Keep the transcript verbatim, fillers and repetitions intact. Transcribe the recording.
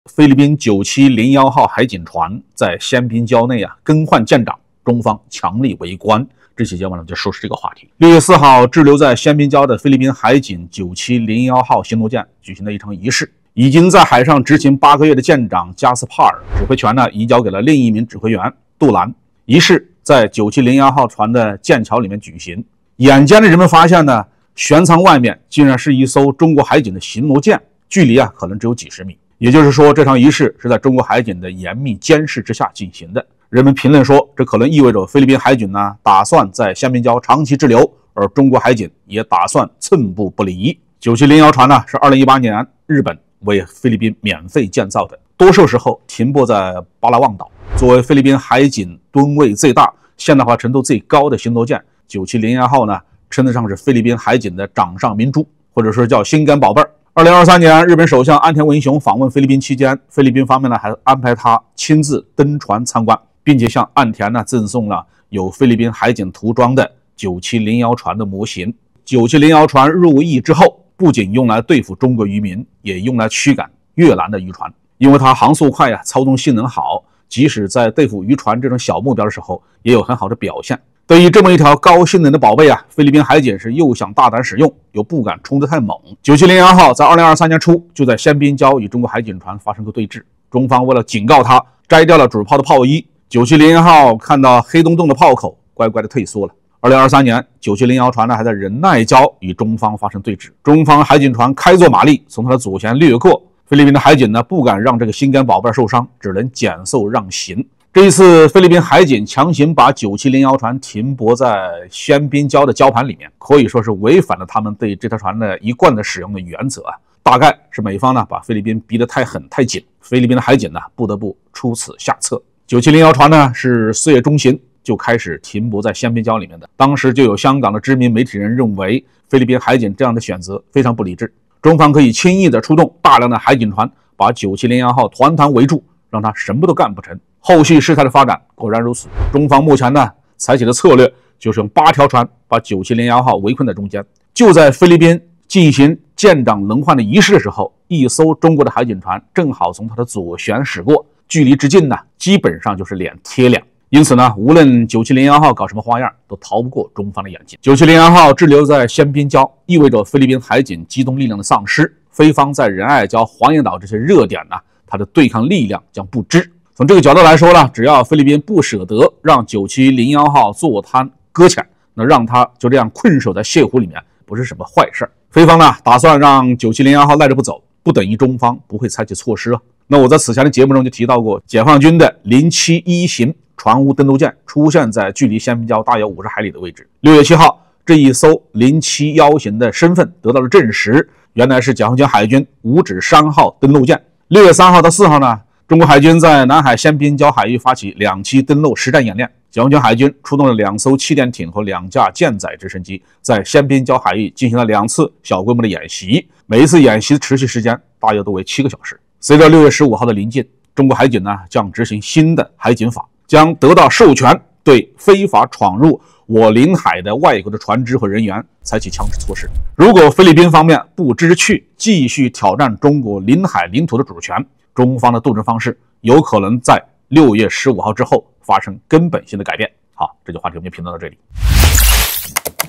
菲律宾九七零一号海警船在香槟礁内啊更换舰长，中方强力围观。这期节目呢就说是这个话题。六月四号，滞留在香槟礁的菲律宾海警九七零一号巡逻舰举行了一场仪式。已经在海上执勤八个月的舰长加斯帕尔指挥权呢移交给了另一名指挥员杜兰。仪式在九七零一号船的舰桥里面举行。眼尖的人们发现呢，舷舱外面竟然是一艘中国海警的巡逻舰，距离啊可能只有几十米。也就是说，这场仪式是在中国海警的严密监视之下进行的。人们评论说，这可能意味着菲律宾海军呢打算在香槟礁长期滞留，而中国海警也打算寸步不离。九七零一号船呢是二零一八年日本为菲律宾免费建造的，多数时候停泊在巴拉望岛。作为菲律宾海警吨位最大、现代化程度最高的巡逻舰，九七零一号呢称得上是菲律宾海警的掌上明珠，或者说叫心肝宝贝儿。二零二三年，日本首相安田文雄访问菲律宾期间，菲律宾方面呢还安排他亲自登船参观，并且向岸田呢赠送了有菲律宾海警涂装的九七零一船的模型。九七零一船入役之后，不仅用来对付中国渔民，也用来驱赶越南的渔船，因为它航速快呀、啊，操纵性能好，即使在对付渔船这种小目标的时候，也有很好的表现。对于这么一条高性能的宝贝啊，菲律宾海警是又想大胆使用，又不敢冲得太猛。九七零一号在二零二三年初就在香槟礁与中国海警船发生过对峙，中方为了警告他，摘掉了主炮的炮衣。九七零一号看到黑洞洞的炮口，乖乖的退缩了。二零二三年，九七零一船呢还在仁爱礁与中方发生对峙，中方海警船开作马力从他的左舷掠过，菲律宾的海警呢不敢让这个心肝宝贝受伤，只能减速让行。这一次，菲律宾海警强行把九七零一船停泊在香槟礁的礁盘里面，可以说是违反了他们对这条船的一贯的使用的原则啊。大概是美方呢把菲律宾逼得太狠太紧，菲律宾的海警呢不得不出此下策。九七零一船呢是四月中旬就开始停泊在香槟礁里面的，当时就有香港的知名媒体人认为，菲律宾海警这样的选择非常不理智，中方可以轻易的出动大量的海警船，把九七零一号团团围住，让他什么都干不成。后续事态的发展果然如此，中方目前呢采取的策略就是用八条船把九七零一号围困在中间。就在菲律宾进行舰长轮换的仪式的时候，一艘中国的海警船正好从他的左舷驶过，距离之近呢基本上就是脸贴脸。因此呢，无论九七零一号搞什么花样，都逃不过中方的眼睛。九七零一号滞留在香槟礁，意味着菲律宾海警机动力量的丧失，菲方在仁爱礁、黄岩岛这些热点呢，它的对抗力量将不支。从这个角度来说呢，只要菲律宾不舍得让九七零一号坐滩搁浅，那让他就这样困守在泻湖里面，不是什么坏事。菲方呢打算让九七零一号赖着不走，不等于中方不会采取措施啊。那我在此前的节目中就提到过，解放军的零七一型船坞登陆舰出现在距离香槟礁大约五十海里的位置。六月七号，这一艘零七一型的身份得到了证实，原来是解放军海军五指山号登陆舰。六月三号到四号呢，中国海军在南海香槟礁海域发起两栖登陆实战演练，解放军海军出动了两艘气垫艇和两架舰载直升机，在香槟礁海域进行了两次小规模的演习，每一次演习持续时间大约都为七个小时。随着六月十五号的临近，中国海警呢将执行新的海警法，将得到授权对非法闯入我领海的外国的船只和人员采取强制措施。如果菲律宾方面不知趣，继续挑战中国领海领土的主权，中方的斗争方式有可能在六月十五号之后发生根本性的改变。好，这句话题我们就评论到这里。